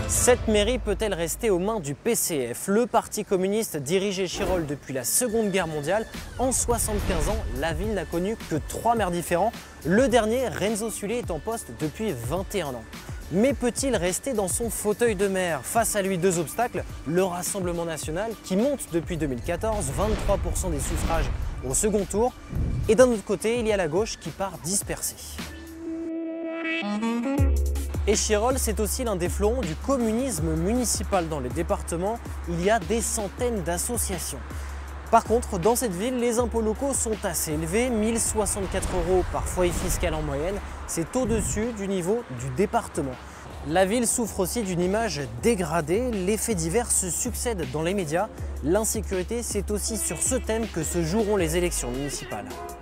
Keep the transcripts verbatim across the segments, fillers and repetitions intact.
Cette mairie peut-elle rester aux mains du P C F? Le Parti communiste dirige Échirolles depuis la Seconde Guerre mondiale. En soixante-quinze ans, la ville n'a connu que trois maires différents. Le dernier, Renzo Sully, est en poste depuis vingt et un ans. Mais peut-il rester dans son fauteuil de maire? Face à lui, deux obstacles. Le Rassemblement national, qui monte depuis deux mille quatorze, vingt-trois pour cent des suffrages au second tour. Et d'un autre côté, il y a la gauche qui part dispersée. Échirolles, c'est aussi l'un des fleurons du communisme municipal dans les départements. Il y a des centaines d'associations. Par contre, dans cette ville, les impôts locaux sont assez élevés, mille soixante-quatre euros par foyer fiscal en moyenne. C'est au-dessus du niveau du département. La ville souffre aussi d'une image dégradée. Les faits divers se succèdent dans les médias. L'insécurité, c'est aussi sur ce thème que se joueront les élections municipales.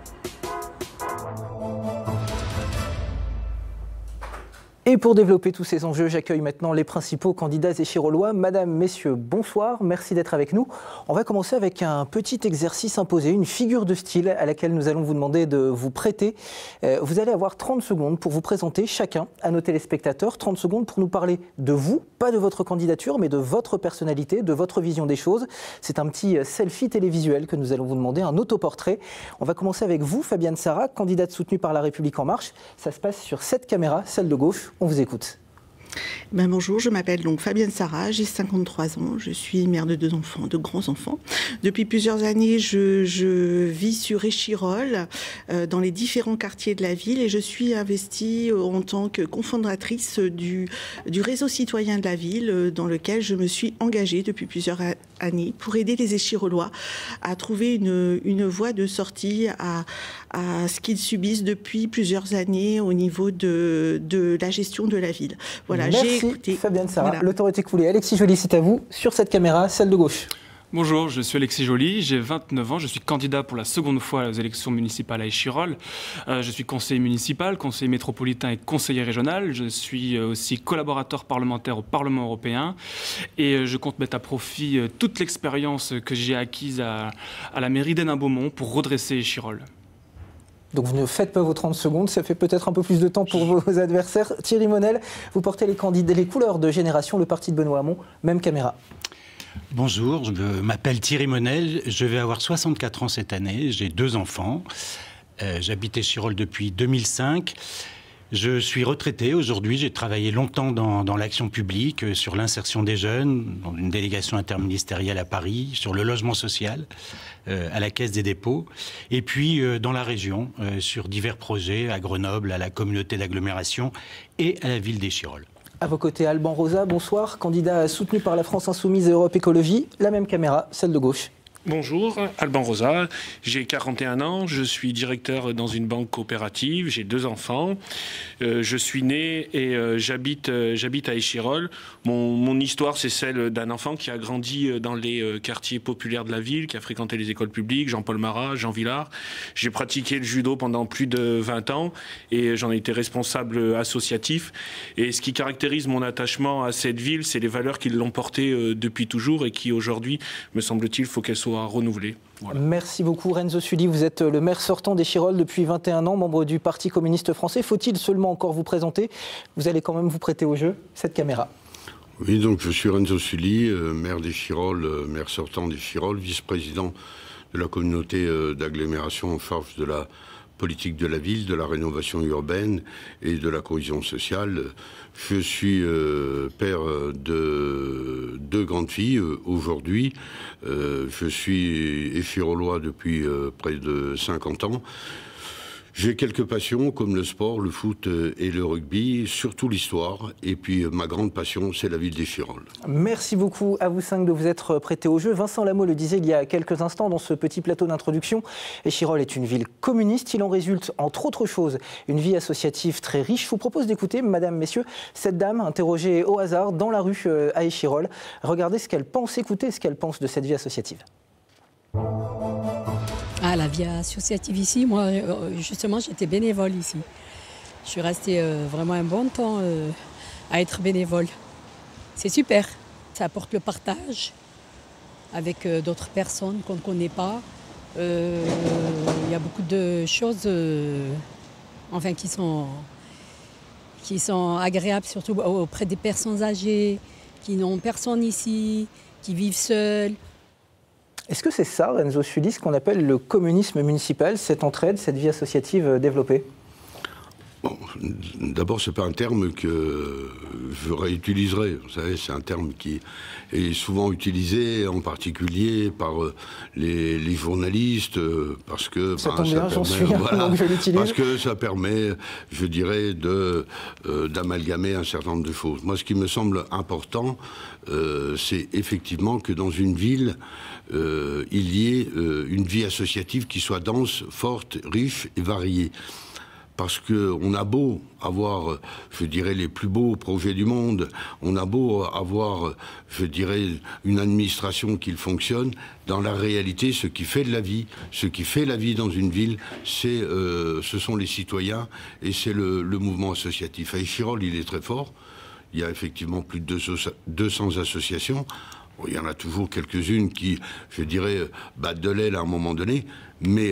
Et pour développer tous ces enjeux, j'accueille maintenant les principaux candidats échirollois. Madame, messieurs, bonsoir, merci d'être avec nous. On va commencer avec un petit exercice imposé, une figure de style à laquelle nous allons vous demander de vous prêter. Euh, vous allez avoir trente secondes pour vous présenter chacun à nos téléspectateurs, trente secondes pour nous parler de vous, pas de votre candidature, mais de votre personnalité, de votre vision des choses. C'est un petit selfie télévisuel que nous allons vous demander, un autoportrait. On va commencer avec vous, Fabiane Sarah, candidate soutenue par La République En Marche. Ça se passe sur cette caméra, celle de gauche. On vous écoute. Ben bonjour, je m'appelle donc Fabienne Sarah, j'ai cinquante-trois ans, je suis mère de deux enfants, de grands enfants. Depuis plusieurs années, je, je vis sur Échirolles, euh, dans les différents quartiers de la ville, et je suis investie en tant que cofondatrice du, du réseau citoyen de la ville, dans lequel je me suis engagée depuis plusieurs années pour aider les Échirollois à trouver une, une voie de sortie à, à ce qu'ils subissent depuis plusieurs années au niveau de, de la gestion de la ville. Voilà, merci écouté. Fabienne Sarah. Voilà. Le temps est écoulé. Alexis Joly, c'est à vous, sur cette caméra, celle de gauche. Bonjour, je suis Alexis Joly, j'ai vingt-neuf ans, je suis candidat pour la seconde fois aux élections municipales à Échirolles. Euh, je suis conseiller municipal, conseiller métropolitain et conseiller régional. Je suis aussi collaborateur parlementaire au Parlement européen et je compte mettre à profit toute l'expérience que j'ai acquise à, à la mairie d'Hénin-Beaumont pour redresser Échirolles. Donc vous ne faites pas vos trente secondes, ça fait peut-être un peu plus de temps pour vos adversaires. Thierry Monel, vous portez les, candidats, les couleurs de Génération, le parti de Benoît Hamon, même caméra. Bonjour, je m'appelle Thierry Monel, je vais avoir soixante-quatre ans cette année, j'ai deux enfants, euh, j'habite Échirolles depuis deux mille cinq. Je suis retraité aujourd'hui, j'ai travaillé longtemps dans, dans l'action publique, euh, sur l'insertion des jeunes, dans une délégation interministérielle à Paris, sur le logement social, euh, à la Caisse des dépôts, et puis euh, dans la région, euh, sur divers projets, à Grenoble, à la communauté d'agglomération et à la ville d'Échirolles. À vos côtés, Alban Rosa, bonsoir, candidat soutenu par la France Insoumise et Europe Écologie, la même caméra, celle de gauche. Bonjour, Alban Rosa, j'ai quarante et un ans, je suis directeur dans une banque coopérative, j'ai deux enfants, euh, je suis né et euh, j'habite euh, j'habite à Échirolles. Mon, mon histoire, c'est celle d'un enfant qui a grandi dans les euh, quartiers populaires de la ville, qui a fréquenté les écoles publiques, Jean-Paul Marat, Jean Villard. J'ai pratiqué le judo pendant plus de vingt ans et j'en ai été responsable associatif. Et ce qui caractérise mon attachement à cette ville, c'est les valeurs qui l'ont porté euh, depuis toujours et qui aujourd'hui, me semble-t-il, faut qu'elles soient renouvelé. Voilà. Merci beaucoup Renzo Sully, vous êtes le maire sortant d'Échirolles depuis vingt et un ans, membre du Parti communiste français. Faut-il seulement encore vous présenter? Vous allez quand même vous prêter au jeu, cette caméra. Oui, donc je suis Renzo Sully, euh, maire d'Échirolles, euh, maire sortant d'Échirolles, vice-président de la communauté euh, d'agglomération en charge de la politique de la ville, de la rénovation urbaine et de la cohésion sociale. Je suis euh, père de deux grandes filles euh, aujourd'hui. Euh, je suis échirollois depuis euh, près de cinquante ans. J'ai quelques passions comme le sport, le foot et le rugby, surtout l'histoire. Et puis ma grande passion, c'est la ville d'Échirolles. Merci beaucoup à vous cinq de vous être prêtés au jeu. Vincent Lameau le disait il y a quelques instants dans ce petit plateau d'introduction. Échirolles est une ville communiste. Il en résulte, entre autres choses, une vie associative très riche. Je vous propose d'écouter, mesdames, messieurs, cette dame interrogée au hasard dans la rue à Échirolles. Regardez ce qu'elle pense, écoutez ce qu'elle pense de cette vie associative. Ah, la vie associative ici, moi, justement, j'étais bénévole ici. Je suis restée euh, vraiment un bon temps euh, à être bénévole. C'est super. Ça apporte le partage avec euh, d'autres personnes qu'on ne connaît pas. Il euh, y a beaucoup de choses euh, enfin, qui sont, qui sont agréables surtout auprès des personnes âgées, qui n'ont personne ici, qui vivent seuls. Est-ce que c'est ça, Renzo Sully, ce qu'on appelle le communisme municipal, cette entraide, cette vie associative développée? Bon, d'abord, ce n'est pas un terme que je réutiliserai. Vous savez, c'est un terme qui est souvent utilisé, en particulier par les, les journalistes, parce que ça ben, tombe ça bien, j'en permet, suis, voilà, donc je l'utilise. Parce que ça permet, je dirais, de, euh, d'amalgamer un certain nombre de choses. Moi, ce qui me semble important, euh, c'est effectivement que dans une ville, euh, il y ait euh, une vie associative qui soit dense, forte, riche et variée. Parce qu'on a beau avoir, je dirais, les plus beaux projets du monde, on a beau avoir, je dirais, une administration qui fonctionne, dans la réalité, ce qui fait de la vie, ce qui fait la vie dans une ville, c'est, euh, ce sont les citoyens et c'est le, le mouvement associatif. À Échirolles, il est très fort. Il y a effectivement plus de deux cents associations. Bon, il y en a toujours quelques-unes qui, je dirais, battent de l'aile à un moment donné, mais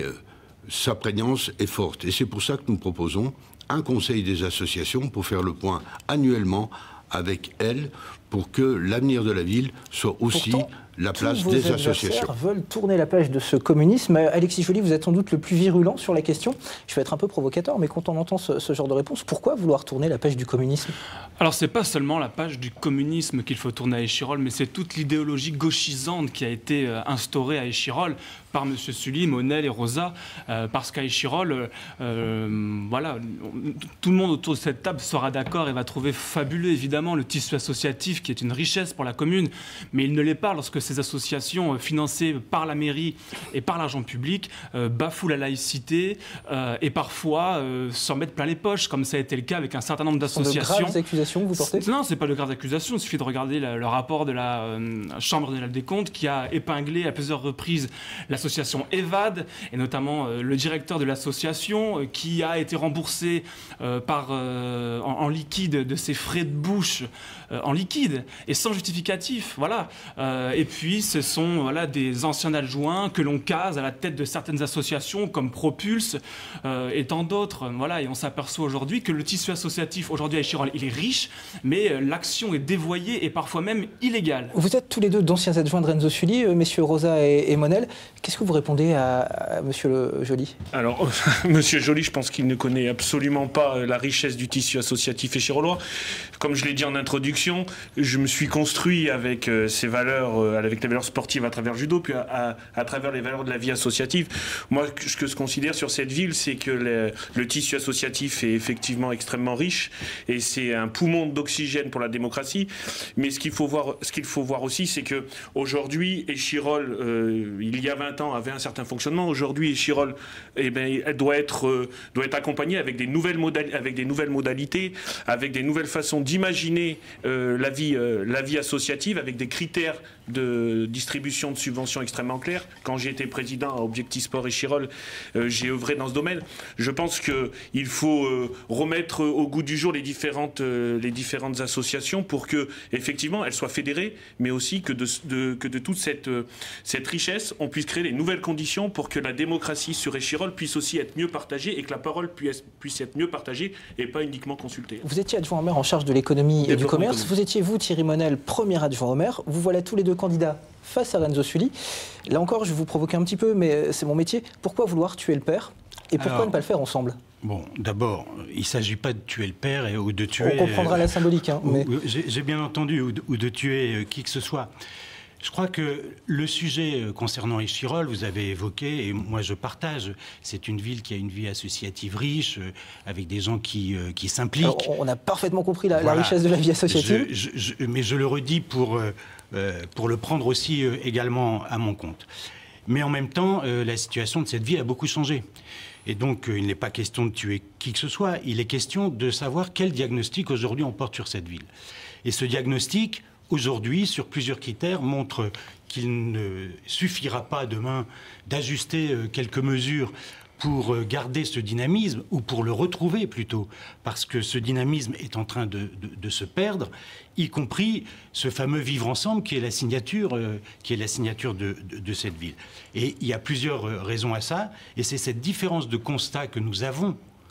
sa prégnance est forte. Et c'est pour ça que nous proposons un conseil des associations pour faire le point annuellement avec elles, pour que l'avenir de la ville soit aussi Pourtant, la place tous vos des adversaires associations. Veulent tourner la page de ce communisme. Alexis Joly, vous êtes sans doute le plus virulent sur la question. Je vais être un peu provocateur, mais quand on entend ce, ce genre de réponse, pourquoi vouloir tourner la page du communisme? Alors, c'est pas seulement la page du communisme qu'il faut tourner à Échirolles, mais c'est toute l'idéologie gauchisante qui a été euh, instaurée à Échirolles par M. Sully, Monel et Rosa, euh, parce qu'à Échirolles, euh, voilà, tout le monde autour de cette table sera d'accord et va trouver fabuleux, évidemment, le tissu associatif qui est une richesse pour la commune, mais il ne l'est pas lorsque ces associations euh, financées par la mairie et par l'argent public euh, bafouent la laïcité euh, et parfois euh, s'en mettent plein les poches, comme ça a été le cas avec un certain nombre d'associations. De graves accusations que vous portez? Non, c'est pas de graves accusations, il suffit de regarder le, le rapport de la euh, Chambre régionale des comptes qui a épinglé à plusieurs reprises l'association EVAD, et notamment euh, le directeur de l'association euh, qui a été remboursé euh, par, euh, en, en liquide de ses frais de bouche, euh, en liquide et sans justificatif. Voilà. Euh, et puis ce sont voilà, des anciens adjoints que l'on case à la tête de certaines associations comme Propulse euh, et tant d'autres. Voilà. Et on s'aperçoit aujourd'hui que le tissu associatif aujourd'hui à Échirolles, il est riche, mais euh, l'action est dévoyée et parfois même illégale. Vous êtes tous les deux d'anciens adjoints de Renzo Sully, euh, messieurs Rosa et, et Monel. Qu'est-ce que vous répondez à, à monsieur le Joly? Alors, monsieur Joly, je pense qu'il ne connaît absolument pas la richesse du tissu associatif échirollois. Comme je l'ai dit en introduction, je me suis construit avec euh, ces valeurs, euh, avec les valeurs sportives à travers le judo, puis à, à, à travers les valeurs de la vie associative. Moi, ce que je considère sur cette ville, c'est que le, le tissu associatif est effectivement extrêmement riche et c'est un poumon d'oxygène pour la démocratie. Mais ce qu'il faut voir, ce qu'il faut voir aussi, c'est que aujourd'hui, Échirolles, euh, il y a vingt ans, avait un certain fonctionnement. Aujourd'hui, Échirolles, eh ben, elle doit être, euh, doit être accompagnée avec des nouvelles modalités, avec des nouvelles modalités, avec des nouvelles façons d'imaginer euh, la vie, euh, la vie associative, avec des critères de distribution de subventions extrêmement clairs. Quand j'ai été président à Objectif Sport Échirolles, euh, j'ai œuvré dans ce domaine. Je pense qu'il faut euh, remettre au goût du jour les différentes, euh, les différentes associations pour que, effectivement, elles soient fédérées, mais aussi que de, de, que de toute cette, euh, cette richesse, on puisse créer les nouvelles conditions pour que la démocratie sur Échirolles puisse aussi être mieux partagée et que la parole puisse, puisse être mieux partagée et pas uniquement consultée. Vous étiez adjoint au maire en charge de l'économie et du commerce. Économique. Vous étiez, vous, Thierry Monel, premier adjoint au maire. Vous voilà tous les deux candidats face à Renzo Sully. Là encore, je vais vous provoquer un petit peu, mais c'est mon métier. Pourquoi vouloir tuer le père? Et pourquoi Alors, ne pas le faire ensemble? Bon, d'abord, il ne s'agit pas de tuer le père et, ou de tuer... On comprendra euh, la symbolique. Hein, mais... J'ai bien entendu, ou de, ou de tuer euh, qui que ce soit. Je crois que le sujet concernant Échirolles, vous avez évoqué, et moi je partage, c'est une ville qui a une vie associative riche, avec des gens qui, qui s'impliquent. Alors, on a parfaitement compris la, voilà. la richesse de la vie associative. Je, je, je, mais je le redis pour, euh, pour le prendre aussi euh, également à mon compte. Mais en même temps, euh, la situation de cette ville a beaucoup changé. Et donc, euh, il n'est pas question de tuer qui que ce soit, il est question de savoir quel diagnostic aujourd'hui on porte sur cette ville. Et ce diagnostic, aujourd'hui, sur plusieurs critères, montre qu'il ne suffira pas demain d'ajuster quelques mesures pour garder ce dynamisme, ou pour le retrouver plutôt, parce que ce dynamisme est en train de, de, de se perdre, y compris ce fameux vivre ensemble qui est la signature, euh, qui est la signature de, de, de cette ville. Et il y a plusieurs raisons à ça, et c'est cette différence de constat que nous avons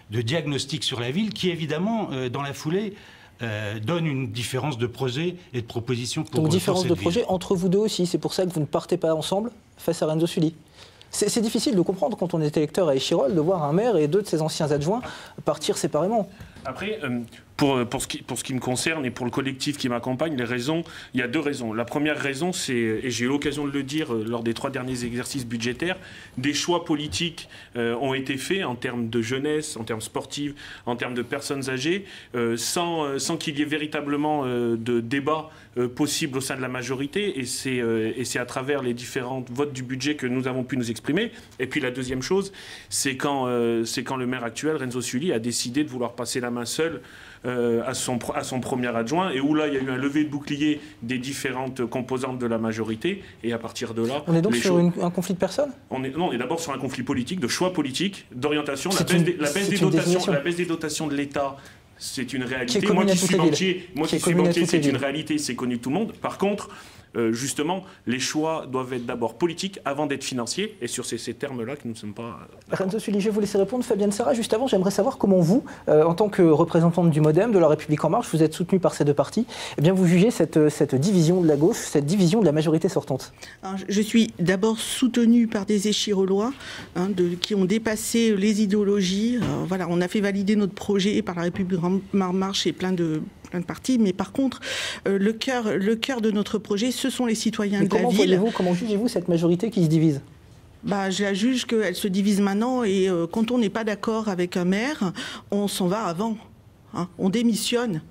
de diagnostic sur la ville qui, évidemment, euh, dans la foulée, euh, donne une différence de projet et de proposition pour Donc, différence de ville. projet entre vous deux aussi. C'est pour ça que vous ne partez pas ensemble face à Renzo Sully. C'est difficile de comprendre quand on est électeur à Échirolles de voir un maire et deux de ses anciens adjoints partir séparément. Après, euh, pour, pour, ce qui, pour ce qui me concerne et pour le collectif qui m'accompagne, les raisons, il y a deux raisons. La première raison, c'est, et j'ai eu l'occasion de le dire euh, lors des trois derniers exercices budgétaires, des choix politiques euh, ont été faits en termes de jeunesse, en termes sportifs, en termes de personnes âgées, euh, sans, euh, sans qu'il y ait véritablement euh, de débat euh, possible au sein de la majorité. Et c'est euh, et c'est à travers les différents votes du budget que nous avons pu nous exprimer. Et puis la deuxième chose, c'est quand, euh, c'est quand le maire actuel, Renzo Sully, a décidé de vouloir passer la main seule euh, à, son, à son premier adjoint, et où là il y a eu un lever de bouclier des différentes composantes de la majorité, et à partir de là... On est donc les sur choses... une, un conflit de personnes on est, Non, on est d'abord sur un conflit politique, de choix politique, d'orientation, la, une, la, baisse des dotations, la baisse des dotations de l'État. C'est une réalité. Moi qui suis banquier, moi qui suis banquier, c'est une réalité, c'est connu de tout le monde. Par contre, euh, justement, les choix doivent être d'abord politiques avant d'être financiers, et sur ces, ces termes-là que nous ne sommes pas... Renzo Sully, je vais vous laisser répondre. Fabienne Sarah, juste avant, j'aimerais savoir comment vous, euh, en tant que représentante du MoDem, de La République En Marche, vous êtes soutenu par ces deux partis, eh bien vous jugez cette, cette division de la gauche, cette division de la majorité sortante. Alors, je suis d'abord soutenue par des Échirollois hein, de, qui ont dépassé les idéologies. Euh, voilà, on a fait valider notre projet par La République En Marche et plein de... plein de partis, mais par contre, euh, le cœur, le cœur de notre projet, ce sont les citoyens mais de la comment ville. Comment jugez-vous cette majorité qui se divise ? Bah, je la juge qu'elle se divise maintenant, et euh, quand on n'est pas d'accord avec un maire, on s'en va avant. Hein, on démissionne.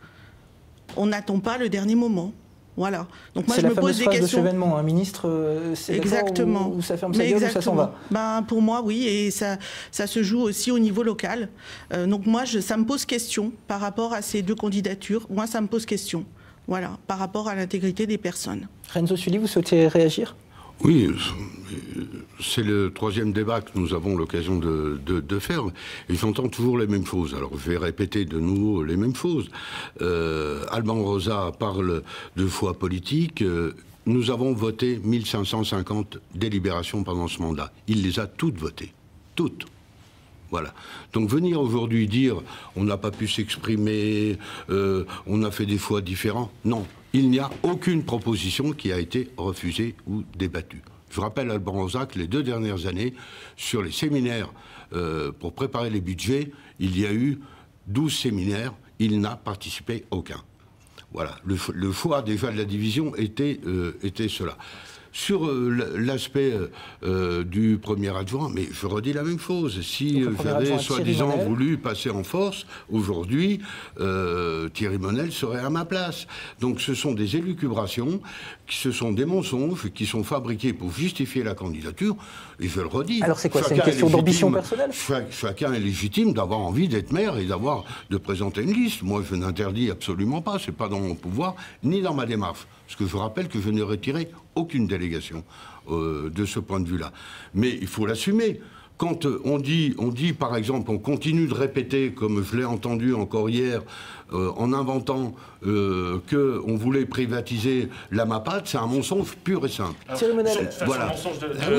On n'attend pas le dernier moment. Voilà. Donc moi, je me pose des questions. C'est la fameuse phrase de Chevènement, un ministre, euh, c'est exactement. Où, où ça ferme sa gueule ou ça s'en va. Ben, pour moi, oui, et ça, ça se joue aussi au niveau local. Euh, donc moi, je, ça me pose question par rapport à ces deux candidatures. Moi, ça me pose question. Voilà, par rapport à l'intégrité des personnes. Renzo Sully, vous souhaitez réagir ? Oui, c'est le troisième débat que nous avons l'occasion de, de, de faire. Et j'entends toujours les mêmes choses. Alors je vais répéter de nouveau les mêmes choses. Euh, Alban Rosa parle de choix politiques. Euh, nous avons voté mille cinq cent cinquante délibérations pendant ce mandat. Il les a toutes votées. Toutes. Voilà. Donc venir aujourd'hui dire on n'a pas pu s'exprimer, euh, on a fait des choix différents, non. Il n'y a aucune proposition qui a été refusée ou débattue. Je rappelle à Alban Rosa que les deux dernières années, sur les séminaires euh, pour préparer les budgets, il y a eu douze séminaires, il n'a participé aucun. Voilà. Le, le choix déjà de la division était, euh, était cela. Sur euh, l'aspect euh, du premier adjoint, mais je redis la même chose. Si euh, j'avais soi-disant voulu passer en force, aujourd'hui, euh, Thierry Monel serait à ma place. Donc ce sont des élucubrations, ce sont des mensonges qui sont fabriqués pour justifier la candidature. Et je le redis. Alors c'est quoi? C'est une question d'ambition personnelle? Chaque, Chacun est légitime d'avoir envie d'être maire et d'avoir de présenter une liste. Moi, je n'interdis absolument pas. C'est pas dans mon pouvoir, ni dans ma démarche. Parce que je rappelle que je n'ai retiré aucune délégation euh, de ce point de vue-là. Mais il faut l'assumer. Quand on dit, on dit, par exemple, on continue de répéter, comme je l'ai entendu encore hier, euh, en inventant euh, qu'on voulait privatiser la MAPAD, c'est un mensonge pur et simple. Alors, Thierry Monel, voilà. Sur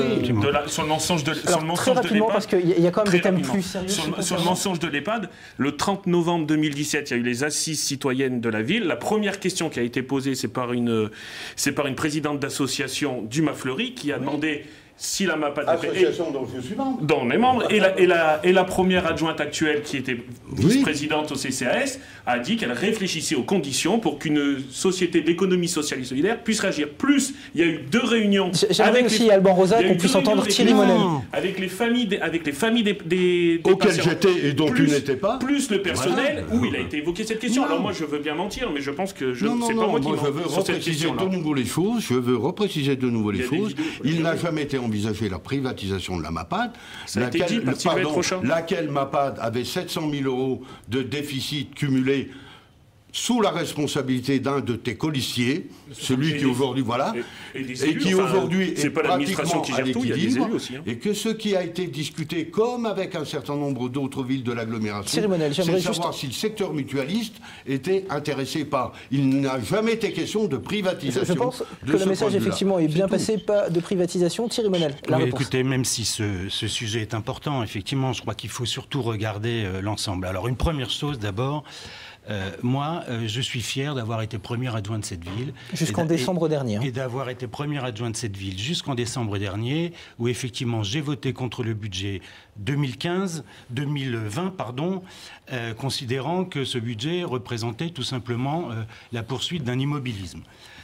le mensonge de, sur le mensonge de l'EHPAD, parce qu'il y a quand même des thèmes plus sérieux. Sur, le, sur le mensonge de l'EHPAD, le trente novembre deux mille dix-sept, il y a eu les assises citoyennes de la ville. La première question qui a été posée, c'est par une, c'est par une présidente d'association du Mafleury qui a oui. demandé... Si la MAPAD association dont je suis membre, dont on est membre, et la, et, la, et la première adjointe actuelle qui était vice-présidente au C C A S a dit qu'elle réfléchissait aux conditions pour qu'une société d'économie sociale et solidaire puisse réagir. Plus, il y a eu deux réunions. J'aimerais aussi les, Alban Rosa qu'on puisse entendre Thierry Monel. Avec les familles, des, avec les familles des, des, des auxquelles j'étais et dont plus, tu n'étais pas. Plus le personnel, voilà. Où il a été évoqué cette question. Non. Alors moi, je veux bien mentir, mais je pense que je, c'est pas moi qui je veux repréciser de nouveau les choses. Je veux repréciser de nouveau les choses. Il n'a jamais été envisager la privatisation de la MAPAD, laquelle, dit, pardon, laquelle MAPAD avait sept cent mille euros de déficit cumulé sous la responsabilité d'un de tes colissiers, celui qui aujourd'hui, voilà, et, et, et qui enfin, aujourd'hui est, est pas l'administration qui gère tout, il y a des élus aussi. Hein. Et que ce qui a été discuté, comme avec un certain nombre d'autres villes de l'agglomération, c'est de savoir juste... si le secteur mutualiste était intéressé par. Il n'a jamais été question de privatisation. Je pense de que le message effectivement est bien passé, pas de privatisation. Thierry Monel, la oui, réponse. Écoutez, même si ce, ce sujet est important, effectivement, je crois qu'il faut surtout regarder euh, l'ensemble. Alors une première chose d'abord. Euh, moi, euh, je suis fier d'avoir été premier adjoint de cette ville. Jusqu'en décembre dernier. Hein. Et d'avoir été premier adjoint de cette ville jusqu'en décembre dernier, où effectivement j'ai voté contre le budget deux mille quinze, deux mille vingt, pardon, euh, considérant que ce budget représentait tout simplement euh, la poursuite d'un immobilisme.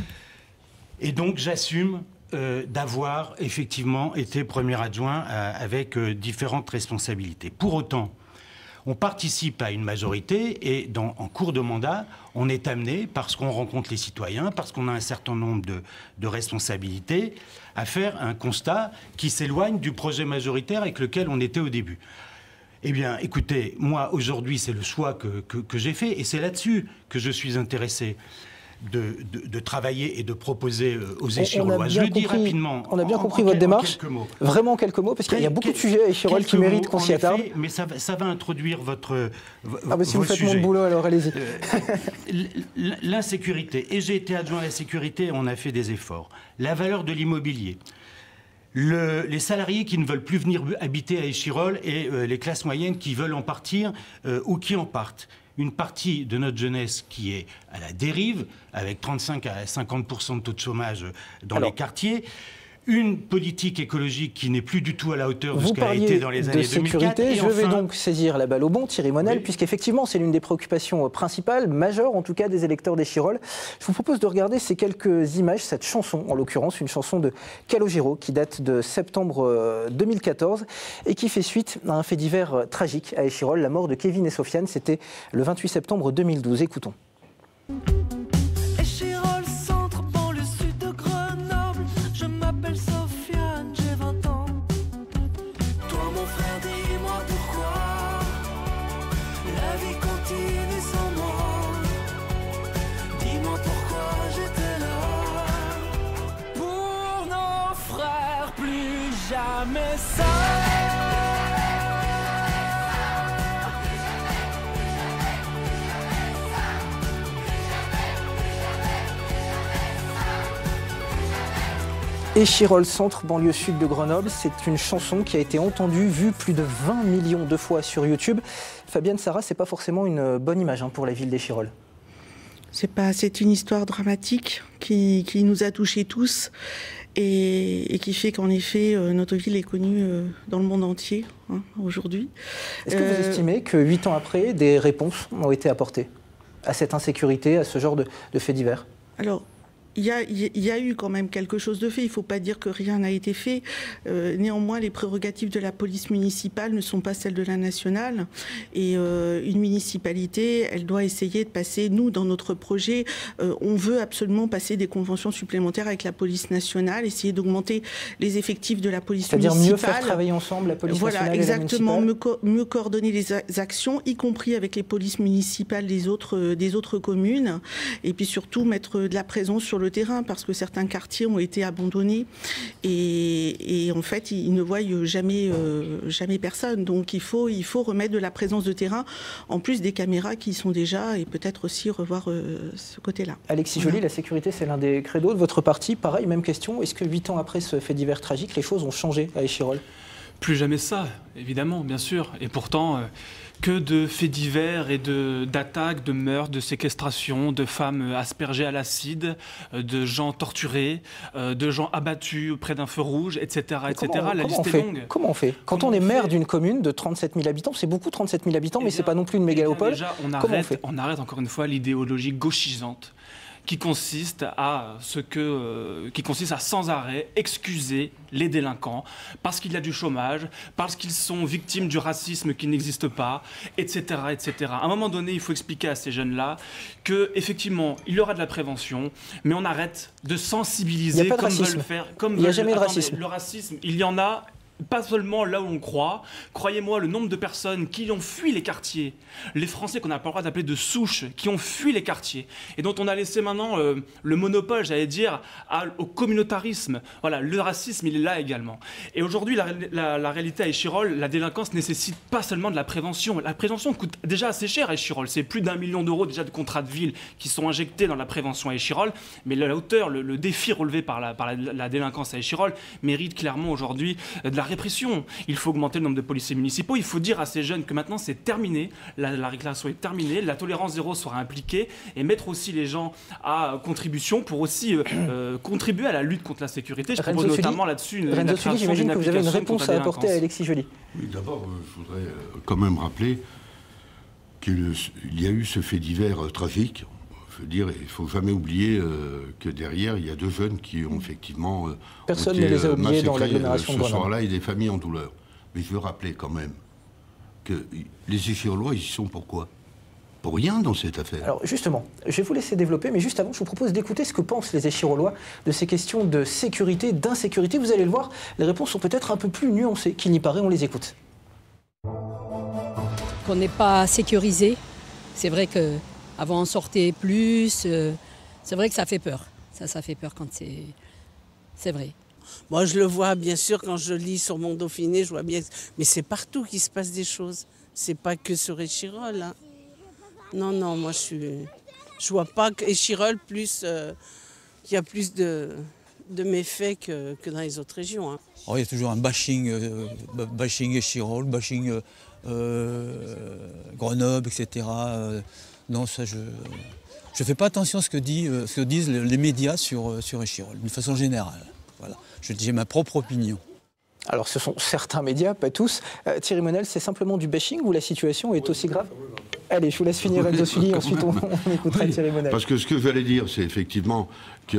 Et donc j'assume euh, d'avoir effectivement été premier adjoint euh, avec euh, différentes responsabilités. Pour autant, on participe à une majorité et dans, en cours de mandat, on est amené, parce qu'on rencontre les citoyens, parce qu'on a un certain nombre de, de responsabilités, à faire un constat qui s'éloigne du projet majoritaire avec lequel on était au début. Eh bien, écoutez, moi, aujourd'hui, c'est le choix que, que, que j'ai fait et c'est là-dessus que je suis intéressé. De, de, de travailler et de proposer aux Échirois. Je le dis rapidement. On a bien en, compris en, votre en démarche. Quelques mots. Vraiment en quelques mots, parce qu'il y a beaucoup de sujets à Échirol qui méritent qu'on s'y attarde. Mais ça, ça va introduire votre. Ah, bah si vous faites mon boulot, alors allez-y. Euh, L'insécurité. Et j'ai été adjoint à la sécurité, on a fait des efforts. La valeur de l'immobilier. Le, les salariés qui ne veulent plus venir habiter à Échirol et euh, les classes moyennes qui veulent en partir euh, ou qui en partent. Une partie de notre jeunesse qui est à la dérive, avec trente-cinq à cinquante pour cent de taux de chômage dans Alors, les quartiers. Une politique écologique qui n'est plus du tout à la hauteur de ce qu'elle a été dans les années deux mille quatre. Et je enfin... vais donc saisir la balle au bon, Thierry Monel, oui. puisqu'effectivement c'est l'une des préoccupations principales, majeures en tout cas des électeurs d'Échirol. Je vous propose de regarder ces quelques images, cette chanson, en l'occurrence une chanson de Calogero qui date de septembre deux mille quatorze et qui fait suite à un fait divers tragique à Échirol, la mort de Kevin et Sofiane. C'était le vingt-huit septembre deux mille douze. Écoutons. Jamais ça. Échirol Centre, banlieue sud de Grenoble, c'est une chanson qui a été entendue, vue plus de vingt millions de fois sur YouTube. Fabienne Sarah, c'est pas forcément une bonne image hein, pour la ville d'Échirol. C'est pas, c'est une histoire dramatique qui, qui nous a touchés tous. Et, et qui fait qu'en effet, euh, notre ville est connue euh, dans le monde entier hein, aujourd'hui. Est-ce que euh, vous estimez que huit ans après, des réponses ont été apportées à cette insécurité, à ce genre de, de faits divers? Alors, il y, a, il y a eu quand même quelque chose de fait. Il ne faut pas dire que rien n'a été fait. Euh, néanmoins, les prérogatives de la police municipale ne sont pas celles de la nationale. Et euh, une municipalité, elle doit essayer de passer, nous, dans notre projet, euh, on veut absolument passer des conventions supplémentaires avec la police nationale, essayer d'augmenter les effectifs de la police municipale. C'est-à-dire mieux faire travailler ensemble la police voilà, nationale exactement, et la mieux, co mieux coordonner les actions, y compris avec les polices municipales des autres, des autres communes. Et puis surtout, mettre de la présence sur le terrain parce que certains quartiers ont été abandonnés et, et en fait ils ne voient jamais, euh, jamais personne. Donc il faut, il faut remettre de la présence de terrain en plus des caméras qui y sont déjà et peut-être aussi revoir euh, ce côté-là. Alexis Joly, la sécurité c'est l'un des credos de votre parti. Pareil, même question, est-ce que huit ans après ce fait divers tragique, les choses ont changé à Échirol? Plus jamais ça, évidemment, bien sûr. Et pourtant, euh, que de faits divers et d'attaques, de, de meurtres, de séquestrations, de femmes aspergées à l'acide, euh, de gens torturés, euh, de gens abattus près d'un feu rouge, et cetera, et cetera. La liste est longue. Comment on fait? Quand comment on est on maire d'une commune de trente-sept mille habitants, c'est beaucoup trente-sept mille habitants, eh mais c'est pas non plus une mégalopole. Déjà, on arrête, on, on arrête encore une fois l'idéologie gauchisante qui consiste à ce que, euh, qui consiste à sans arrêt excuser les délinquants parce qu'il y a du chômage, parce qu'ils sont victimes du racisme qui n'existe pas, et cetera, et cetera. À un moment donné, il faut expliquer à ces jeunes-là que effectivement, il y aura de la prévention, mais on arrête de sensibiliser il y a pas de comme racisme. veulent faire. Comme il n'y a veulent, jamais de attendez, racisme. Le racisme, il y en a. pas seulement là où on croit. Croyez-moi, le nombre de personnes qui ont fui les quartiers, les Français qu'on n'a pas le droit d'appeler de souche, qui ont fui les quartiers, et dont on a laissé maintenant euh, le monopole, j'allais dire, à, au communautarisme. Voilà, le racisme, il est là également. Et aujourd'hui, la, la, la réalité à Échirolles, la délinquance nécessite pas seulement de la prévention. La prévention coûte déjà assez cher à Échirolles. C'est plus d'un million d'euros déjà de contrats de ville qui sont injectés dans la prévention à Échirolles. Mais la hauteur, le, le défi relevé par, la, par la, la délinquance à Échirolles mérite clairement aujourd'hui de la répression. Il faut augmenter le nombre de policiers municipaux. Il faut dire à ces jeunes que maintenant c'est terminé, la, la récréation est terminée, la tolérance zéro sera impliquée et mettre aussi les gens à contribution pour aussi euh, euh, contribuer à la lutte contre la sécurité. Je propose notamment là-dessus une, Renzo Sully, j'imagine que vous avez une réponse à apporter à Alexis Joly. Oui, d'abord, euh, je voudrais euh, quand même rappeler qu'il y a eu ce fait divers euh, tragique. Je veux dire, il ne faut jamais oublier euh, que derrière, il y a deux jeunes qui ont effectivement... Euh, Personne ont été, ne les a oubliés euh, dans l'agglomération de ce Grenoble. soir-là, et des familles en douleur. Mais je veux rappeler quand même que les Échirollois, ils y sont pourquoi? Pour rien dans cette affaire. Alors justement, je vais vous laisser développer, mais juste avant, je vous propose d'écouter ce que pensent les Échirollois de ces questions de sécurité, d'insécurité. Vous allez le voir, les réponses sont peut-être un peu plus nuancées qu'il n'y paraît, on les écoute. Qu'on n'est pas sécurisé, c'est vrai que avant on sortait plus, euh, c'est vrai que ça fait peur. Ça, ça fait peur quand c'est... C'est vrai. Moi, je le vois, bien sûr, quand je lis sur mon Dauphiné, je vois bien... Mais c'est partout qu'il se passe des choses. C'est pas que sur Échirolles. Hein. Non, non, moi, je suis... Je vois pas qu'Échirolles, plus... Euh, qu'il y a plus de, de méfaits que, que dans les autres régions. Hein. Alors, il y a toujours un bashing, euh, bashing Échirolles, bashing euh, euh, Grenoble, et cetera. Euh, non, ça, je... Je ne fais pas attention à ce que, dit, ce que disent les médias sur, sur Échirolles, d'une façon générale. Voilà. J'ai ma propre opinion. Alors, ce sont certains médias, pas tous. Euh, Thierry Monel, c'est simplement du bashing ou la situation est aussi grave? Allez, je vous laisse finir, Renzo Sully, ensuite on, on écoutera oui, Thierry Monel. Parce que ce que j'allais dire, c'est effectivement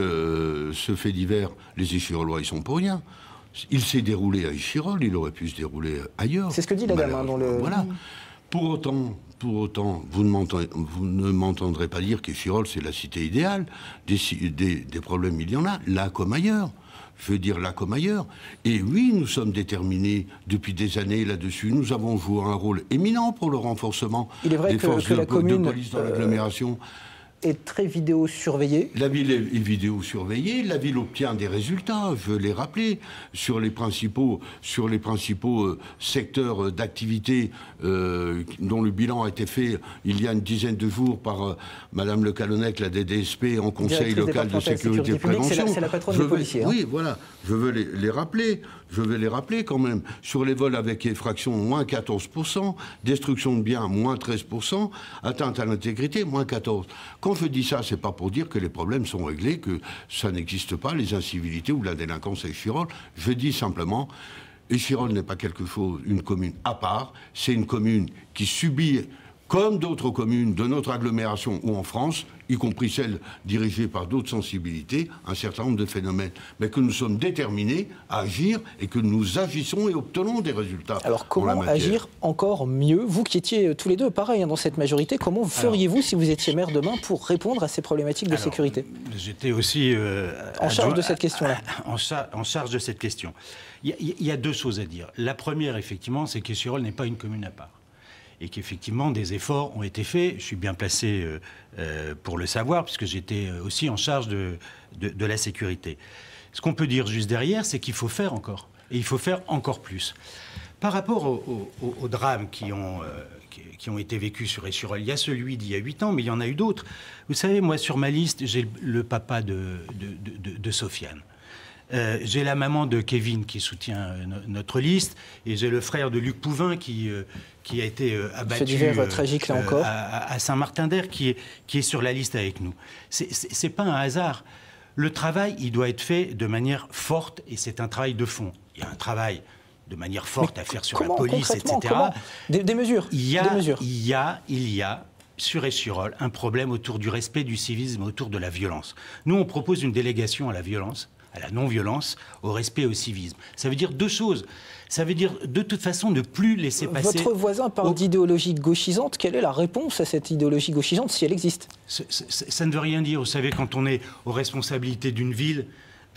que ce fait divers, les Échirollois, ils sont pour rien. Il s'est déroulé à Échirolles, il aurait pu se dérouler ailleurs. C'est ce que dit la dame hein, dans le... Voilà. Pour autant... Pour autant, vous ne, vous ne m'entendrez pas dire qu'Échirolles, c'est la cité idéale. Des, des, des problèmes, il y en a, là comme ailleurs. Je veux dire là comme ailleurs. Et oui, nous sommes déterminés depuis des années là-dessus. Nous avons joué un rôle éminent pour le renforcement il est vrai des que, forces que de, la commune, de police dans euh, l'agglomération. Est très vidéo-surveillée. La ville est vidéo-surveillée, la ville obtient des résultats, je veux les rappeler, sur les principaux, sur les principaux euh, secteurs d'activité euh, dont le bilan a été fait il y a une dizaine de jours par euh, Madame Le Calonnec, la D D S P, en Conseil local de sécurité et de prévention. C'est la, la patronne je des veux, policiers. Hein. Oui, voilà, je veux les, les rappeler. Je vais les rappeler quand même. Sur les vols avec effraction, moins quatorze pour cent. Destruction de biens, moins treize pour cent. Atteinte à l'intégrité, moins quatorze pour cent. Quand je dis ça, c'est pas pour dire que les problèmes sont réglés, que ça n'existe pas, les incivilités ou la délinquance à Échirolles. Je dis simplement, Échirolles n'est pas quelque chose, une commune à part. C'est une commune qui subit, comme d'autres communes de notre agglomération ou en France, y compris celles dirigées par d'autres sensibilités, un certain nombre de phénomènes. Mais que nous sommes déterminés à agir et que nous agissons et obtenons des résultats. Alors comment agir encore mieux? Vous qui étiez tous les deux pareil hein, dans cette majorité, comment feriez-vous si vous étiez maire demain pour répondre à ces problématiques de alors, sécurité? J'étais aussi euh, en charge de cette question-là. En, cha en charge de cette question. Il y, y, y a deux choses à dire. La première, effectivement, c'est qu'Échirolles n'est pas une commune à part. Et qu'effectivement, des efforts ont été faits. Je suis bien placé euh, euh, pour le savoir, puisque j'étais aussi en charge de, de, de la sécurité. Ce qu'on peut dire juste derrière, c'est qu'il faut faire encore. Et il faut faire encore plus. Par rapport aux au, au, au drames qui ont, euh, qui, qui ont été vécus sur Échirolles, il y a celui d'il y a huit ans, mais il y en a eu d'autres. Vous savez, moi, sur ma liste, j'ai le papa de, de, de, de Sofiane. Euh, j'ai la maman de Kevin qui soutient euh, no notre liste, et j'ai le frère de Luc Pouvin qui, euh, qui a été euh, abattu euh, tragique, là encore. à, à Saint-Martin-d'Air, qui est, qui est sur la liste avec nous. C'est pas un hasard. Le travail, il doit être fait de manière forte, et c'est un travail de fond. Il y a un travail de manière forte Mais à faire sur comment, la police, et cetera. Des, des mesures. Il y a, des mesures. Il y a, il y a sur Échirolles un problème autour du respect du civisme, autour de la violence. Nous, on propose une délégation à la violence, à la non-violence, au respect et au civisme. Ça veut dire deux choses. Ça veut dire, de toute façon, ne plus laisser passer... Votre voisin parle au... d'idéologie gauchisante. Quelle est la réponse à cette idéologie gauchisante, si elle existe? C est, c est, Ça ne veut rien dire. Vous savez, quand on est aux responsabilités d'une ville,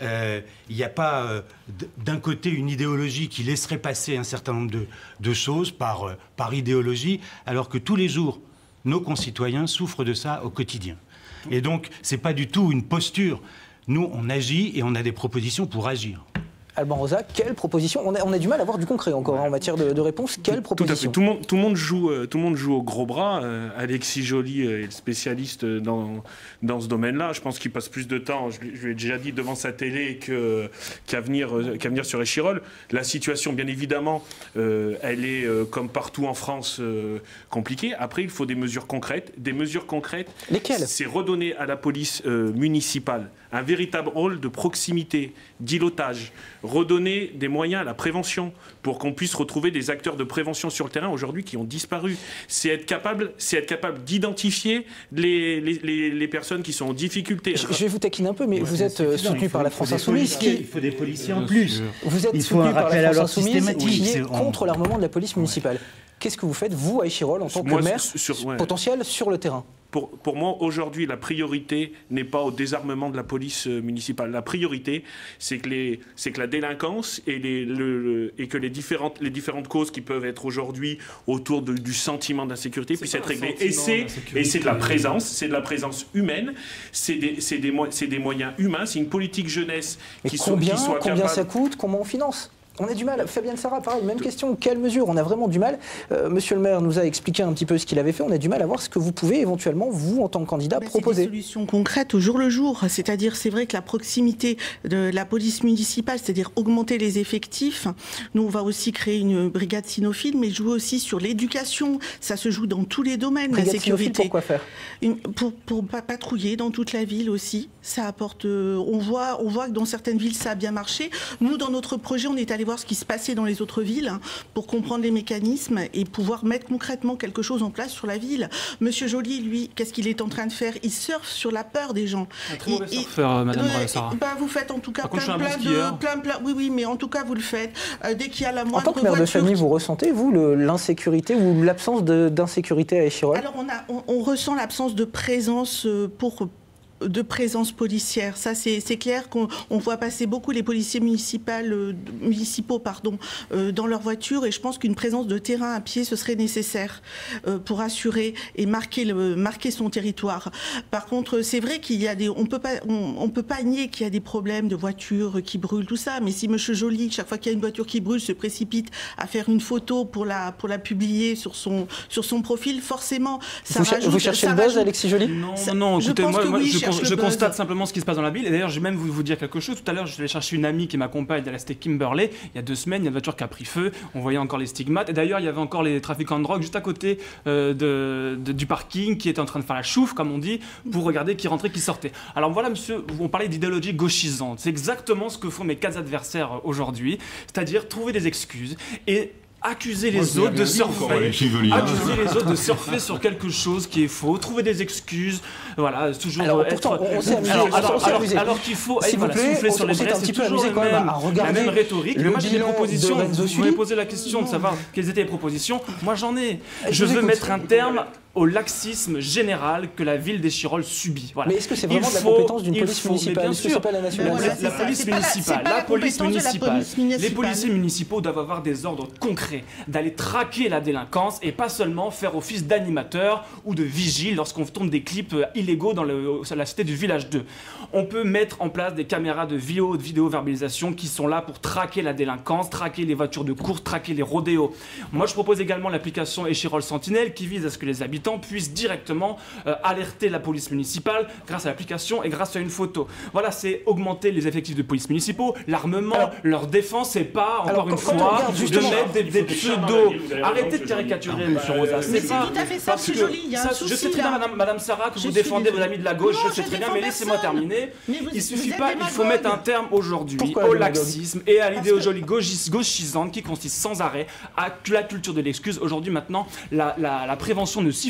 euh, il n'y a pas euh, d'un côté une idéologie qui laisserait passer un certain nombre de, de choses par, euh, par idéologie, alors que tous les jours, nos concitoyens souffrent de ça au quotidien. Et donc, ce n'est pas du tout une posture. Nous, on agit et on a des propositions pour agir. Alban Rosa, quelle proposition? on a, on a du mal à avoir du concret encore hein, en matière de, de réponse. Quelle proposition? Tout, tout, le monde, tout, le monde joue, euh, tout le monde joue au gros bras. Euh, Alexis Joly euh, est le spécialiste dans, dans ce domaine-là. Je pense qu'il passe plus de temps, je, je lui ai déjà dit, devant sa télé qu'à venir, euh, qu'à venir sur Échirolles. La situation, bien évidemment, euh, elle est, euh, comme partout en France, euh, compliquée. Après, il faut des mesures concrètes. Des mesures concrètes, lesquelles? C'est redonner à la police euh, municipale un véritable rôle de proximité, d'îlotage, redonner des moyens à la prévention pour qu'on puisse retrouver des acteurs de prévention sur le terrain aujourd'hui qui ont disparu. C'est être capable, c'est être capable d'identifier les, les, les, les personnes qui sont en difficulté. Je, je vais vous taquiner un peu, mais ouais, vous êtes euh, soutenu par la France Insoumise. Qui... Il faut des policiers en plus. Vous êtes soutenu par la France Insoumise qui est contre l'armement de la police municipale. Ouais. Qu'est-ce que vous faites, vous, à Échirolles, en tant que Moi, maire sur, ouais. potentiel sur le terrain? Pour, pour moi, aujourd'hui, la priorité n'est pas au désarmement de la police municipale. La priorité, c'est que, les, c'est que la délinquance et, les, le, le, et que les différentes, les différentes causes qui peuvent être aujourd'hui autour de, du sentiment d'insécurité puissent être réglées. Et c'est, et c'est de la présence, c'est de la présence humaine, c'est des, c'est des, c'est des moyens humains, c'est une politique jeunesse qui, combien, soit, qui soit combien capable... ça coûte, comment on finance? On a du mal. Fabienne Sarah, pareil, même question. Quelle mesure? On a vraiment du mal. Euh, Monsieur le maire nous a expliqué un petit peu ce qu'il avait fait. On a du mal à voir ce que vous pouvez éventuellement, vous, en tant que candidat, ben, proposer. C'est des solutions concrètes au jour le jour. C'est-à-dire, c'est vrai que la proximité de la police municipale, c'est-à-dire augmenter les effectifs. Nous, on va aussi créer une brigade cynophile, mais jouer aussi sur l'éducation. Ça se joue dans tous les domaines. Brigade la sécurité. Pour quoi faire? une, pour, pour patrouiller dans toute la ville aussi. Ça apporte. Euh, on voit, on voit que dans certaines villes, ça a bien marché. Nous, dans notre projet, on est allé voir ce qui se passait dans les autres villes hein, pour comprendre les mécanismes et pouvoir mettre concrètement quelque chose en place sur la ville. Monsieur Joly, lui, qu'est-ce qu'il est en train de faire? Il surfe sur la peur des gens. Un très mauvais surfeur, euh, Madame euh, Sarah. Bah, vous faites en tout cas Par plein, contre, plein de... Plein, plein, oui, oui, mais en tout cas, vous le faites. Euh, dès qu'il y a la moindre En tant que maire voiture... de famille, vous ressentez, vous, l'insécurité ou l'absence d'insécurité à Échirolles? Alors, on, a, on, on ressent l'absence de présence pour... de présence policière. Ça, c'est clair qu'on on voit passer beaucoup les policiers municipales, euh, municipaux pardon, euh, dans leur voiture et je pense qu'une présence de terrain à pied, ce serait nécessaire euh, pour assurer et marquer, le, marquer son territoire. Par contre, c'est vrai qu'il y a des... On peut pas, on, on peut pas nier qu'il y a des problèmes de voitures qui brûlent, tout ça, mais si Monsieur Joly, chaque fois qu'il y a une voiture qui brûle, se précipite à faire une photo pour la, pour la publier sur son, sur son profil, forcément, ça vous, rajoute... Vous cherchez ça le buzz, rajoute, Alexis Joly? Non, ça, non, écoutez, moi, moi oui, je Je, je constate buzz. simplement ce qui se passe dans la ville. Et d'ailleurs, je vais même vous, vous dire quelque chose. Tout à l'heure, je suis allé chercher une amie qui m'accompagne. Elle c'était Kimberley. Il y a deux semaines, il y a une voiture qui a pris feu. On voyait encore les stigmates. Et d'ailleurs, il y avait encore les trafiquants de drogue juste à côté euh, de, de, du parking qui étaient en train de faire la chouffe, comme on dit, pour regarder qui rentrait, qui sortait. Alors voilà, monsieur, on parlait d'idéologie gauchisante. C'est exactement ce que font mes quatre adversaires aujourd'hui. C'est-à-dire trouver des excuses et accuser les autres de surfer, accuser les autres de surfer sur quelque chose qui est faux, trouver des excuses, voilà, toujours alors, être... pourtant, on s'est amusé, alors, alors, alors, alors, alors qu'il faut s'il voilà, vous plaît, souffler on, sur les braises, braises, c'est toujours le même, à regarder la même rhétorique. Le moi j'ai des propositions, vous Sully. m'avez posé la question de savoir quelles étaient les propositions, moi j'en ai. Je, je veux écoute. mettre un terme au laxisme général que la ville d'Échirolles subit. Voilà. Mais est-ce que c'est vraiment de la compétence d'une police municipale? Est-ce que c'est pas la nationale? La, la, la police municipale, la police municipale, les policiers municipaux doivent avoir des ordres concrets, d'aller traquer la délinquance et pas seulement faire office d'animateur ou de vigile lorsqu'on tourne des clips illégaux dans le, la cité du village deux. On peut mettre en place des caméras de vidéo, de vidéo-verbalisation qui sont là pour traquer la délinquance, traquer les voitures de course, traquer les rodéos. Moi, je propose également l'application Échirolles Sentinelle qui vise à ce que les habitants puissent directement euh, alerter la police municipale grâce à l'application et grâce à une photo. Voilà, c'est augmenter les effectifs de police municipaux, l'armement, leur défense, et pas, encore alors, une fois, regarde, de mettre des, des pseudos. Arrêtez de caricaturer, M. Rosa. C'est pas tout à fait ça, c'est joli. Il y a un souci, je sais très bien, Madame, Madame Sarah, que je vous défendez vos amis de la gauche, non, je sais très bien, mais laissez-moi terminer. Mais vous, il suffit pas, il faut mettre un terme aujourd'hui au laxisme et à l'idéologie gauchisante qui consiste sans arrêt à la culture de l'excuse. Aujourd'hui, maintenant, la, la, la prévention ne suffit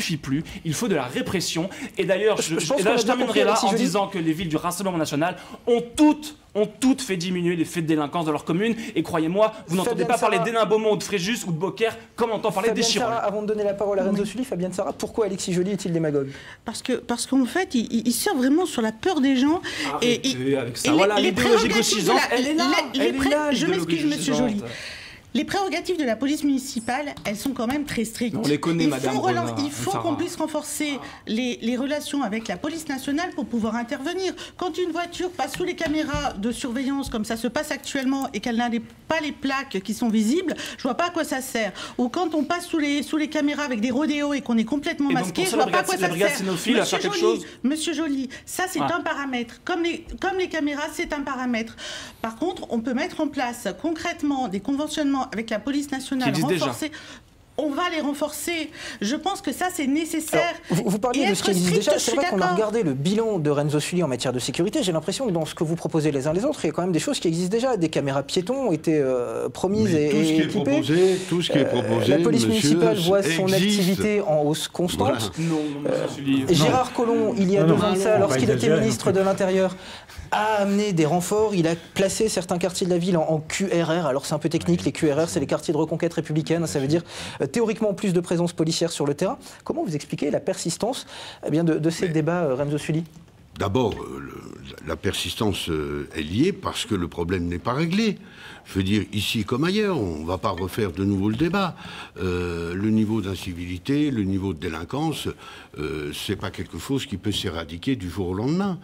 suffit plus, il faut de la répression. Et d'ailleurs, je, je, pense et là, je terminerai là en Joly. disant que les villes du Rassemblement national ont toutes ont toutes fait diminuer les faits de délinquance dans leur commune. Et croyez-moi, vous n'entendez pas parler d'Hénin Beaumont ou de Fréjus ou de Beaucaire comme on entend parler Fabienne d'Échirolles. Sarah, avant de donner la parole à Renzo Sully, Fabienne Sarah, pourquoi Alexis Joly est-il démagogue? Parce que parce qu'en fait, il, il sert vraiment sur la peur des gens. Arrêtez et, et avec ça. Voilà, l'idéologie gauchisante, elle est là. Les, elle les est là, je m'excuse, monsieur gauchisante. Joly. Les prérogatives de la police municipale, elles sont quand même très strictes. On les connaît, il madame. faut, Rosa, il faut qu'on puisse renforcer les, les relations avec la police nationale pour pouvoir intervenir. Quand une voiture passe sous les caméras de surveillance, comme ça se passe actuellement, et qu'elle n'a pas les plaques qui sont visibles, je vois pas à quoi ça sert. Ou quand on passe sous les, sous les caméras avec des rodéos et qu'on est complètement et masqué, donc je vois pas à quoi ça sert. Monsieur Joly, quelque chose Monsieur Joly, ça c'est ah. un paramètre. Comme les, comme les caméras, c'est un paramètre. Par contre, on peut mettre en place concrètement des conventionnements avec la police nationale. Renforcer. On va les renforcer. Je pense que ça, c'est nécessaire. Alors, vous, vous parliez de ce qui existe déjà. C'est vrai qu'on a regardé le bilan de Renzo Sully en matière de sécurité. J'ai l'impression que dans ce que vous proposez les uns les autres, il y a quand même des choses qui existent déjà. Des caméras piétons ont été euh, promises Mais et, tout ce qui et est équipées. Proposé, tout ce qui est proposé, euh, la police monsieur, municipale voit son existe. activité en hausse constante. Voilà. Non, non, euh, Sully. Gérard Collomb, il y a non, deux non, ans de non, ça, non, lorsqu'il pas était exagérer, ministre de l'Intérieur, a amené des renforts. Il a placé certains quartiers de la ville en, en Q R R. Alors c'est un peu technique, ouais, les Q R R, c'est les quartiers de reconquête républicaine. Ça veut dire euh, théoriquement plus de présence policière sur le terrain. Comment vous expliquez la persistance eh bien, de, de ces Mais débats, euh, Renzo Sully? D'abord, euh, le, la persistance euh, est liée parce que le problème n'est pas réglé. Je veux dire, ici comme ailleurs, on ne va pas refaire de nouveau le débat. Euh, le niveau d'incivilité, le niveau de délinquance, euh, c'est pas quelque chose qui peut s'éradiquer du jour au lendemain.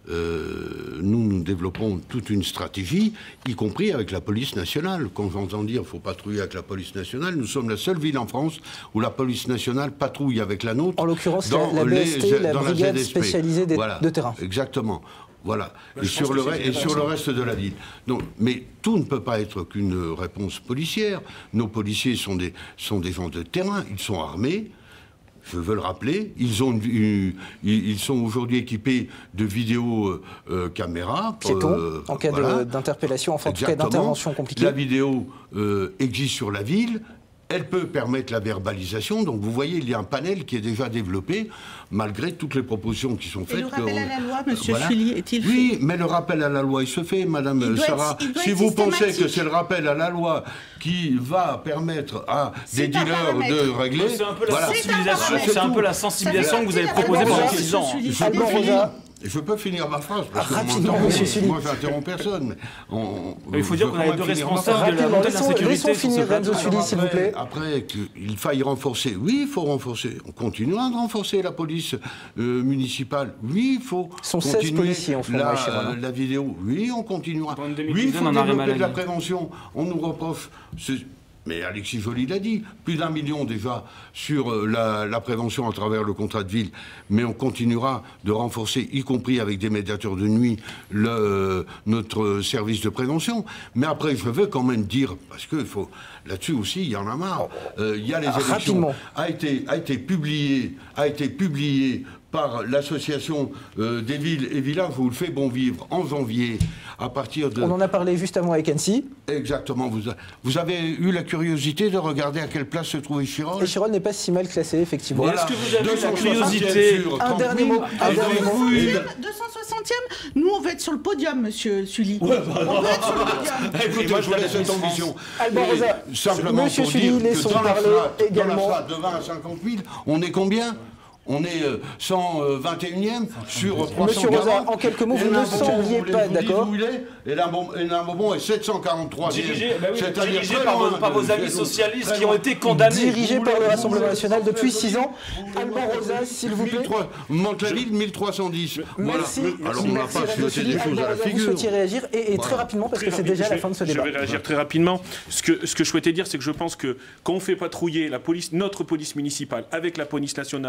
Euh, nous, nous développons toute une stratégie, y compris avec la police nationale. Quand j'entends dire qu'il faut patrouiller avec la police nationale, nous sommes la seule ville en France où la police nationale patrouille avec la nôtre. En l'occurrence, dans la, la B S T, les, la dans brigade la Z S P. spécialisée des, Voilà, de terrain. Exactement. Voilà. Bah, et sur, le, et sur le reste de la ville. Donc, mais tout ne peut pas être qu'une réponse policière. Nos policiers sont des, sont des gens de terrain, ils sont armés. Je veux le rappeler, ils, ont, ils, ils sont aujourd'hui équipés de vidéo euh, caméras. Piétons, euh, en cas voilà. d'interpellation, enfin en tout cas Exactement. d'intervention compliquée. La vidéo euh, existe sur la ville. Elle peut permettre la verbalisation. Donc, vous voyez, il y a un panel qui est déjà développé, malgré toutes les propositions qui sont faites. Et le rappel à la loi, monsieur voilà. Sully, est-il fait? Oui, mais le rappel à la loi, il se fait, madame Sarah. Être, si vous pensez que c'est le rappel à la loi qui va permettre à des dealers de régler... C'est un peu la voilà. sensibilisation, c'est un peu la sensibilisation que vous avez proposée pendant six ans. Alban Rosa. Je peux finir ma phrase, parce ah, que moi, moi j'interromps personne. Mais on, il faut dire qu'on a deux responsables de la montée de l'insécurité. Laissons finir Renzo Sully, s'il vous plaît. Après, qu'il faille renforcer, oui, il faut renforcer. On continuera de renforcer la police euh, municipale. Oui, il faut sont continuer seize policiers en fond, la, la, la vidéo. Oui, on continuera. Oui, il faut développer de la prévention. On nous reproche... Mais Alexis Joly l'a dit, plus d'un million déjà sur euh, la, la prévention à travers le contrat de ville. Mais on continuera de renforcer, y compris avec des médiateurs de nuit, le, euh, notre service de prévention. Mais après, je veux quand même dire, parce que faut, là-dessus aussi, il y en a marre. Euh, il y a les élections. Rapidement. A été, a été publié, a été publié par l'association euh, des villes et villages où le fait bon vivre en janvier, à partir de... On en a parlé juste avant avec Annecy. Exactement. Vous, a... vous avez eu la curiosité de regarder à quelle place se trouve Échirolles? Échirolles n'est pas si mal classé, effectivement. Voilà. Est-ce que vous avez eu la curiosité? Un dernier mot. Un dernier mot. deux cent soixantième, nous on va être sur le podium, monsieur Sully. Ouais, bah, on va être sur le podium. Écoutez, moi je vous laisse cette ambition. Alban Rosa, simplement monsieur pour Sully, dire que laissons dans la parler strate, également. dans la strate de vingt à cinquante mille, on est combien? On est cent vingt et unième sur trois cent quarante. Monsieur Rosa, en quelques mots, vous ne sembliez pas d'accord. Et l'un Bourbon est sept cent quarante-trois. Dirigé, bah oui, dirigé par, vos, par vos amis socialistes qui ont été condamnés. Dirigé par le Rassemblement national depuis six ans. Alban Rosa, s'il vous plaît. Mantes-la-Ville, mille trois cent dix. Merci. Alors on n'a pas jeté des choses à la figure. Vous souhaitiez réagir et, et très rapidement parce que c'est déjà la fin de ce débat. Je vais réagir très rapidement. Ce que, ce que je souhaitais dire, c'est que je pense que quand on fait patrouiller la police, notre police municipale avec la police nationale et qu'on dit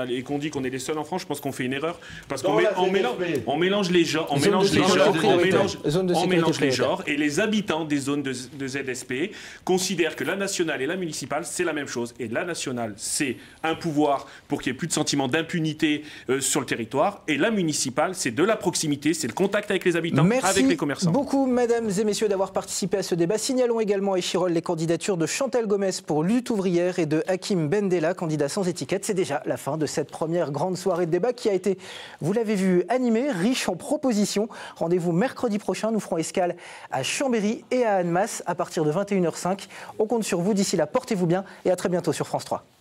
dit qu'on est les seuls en France, je pense qu'on fait une erreur parce qu'on mé on mélange, on mélange les genres, on mélange les genres, on mélange, on mélange les genres et les habitants des zones de, de Z S P considèrent que la nationale et la municipale c'est la même chose. Et la nationale c'est un pouvoir pour qu'il n'y ait plus de sentiment d'impunité euh, sur le territoire et la municipale c'est de la proximité, c'est le contact avec les habitants, Merci avec les commerçants. Merci beaucoup mesdames et messieurs d'avoir participé à ce débat. Signalons également à Échirolles les candidatures de Chantal Gomez pour Lutte ouvrière et de Hakim Bendela, candidat sans étiquette. C'est déjà la fin de cette première grande soirée de débat qui a été, vous l'avez vu, animée, riche en propositions. Rendez-vous mercredi prochain, nous ferons escale à Chambéry et à Annemasse à partir de vingt et une heures cinq. On compte sur vous, d'ici là, portez-vous bien et à très bientôt sur France trois.